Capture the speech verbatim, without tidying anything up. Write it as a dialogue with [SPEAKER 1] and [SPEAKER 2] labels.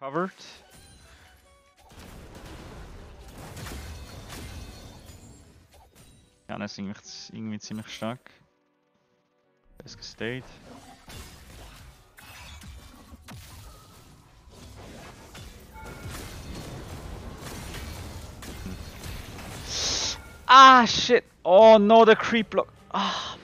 [SPEAKER 1] Covered. Ja, das ist irgendwie, irgendwie ziemlich stark. Er ist gestayed. Ah, shit! Oh no, the creep block! Ah,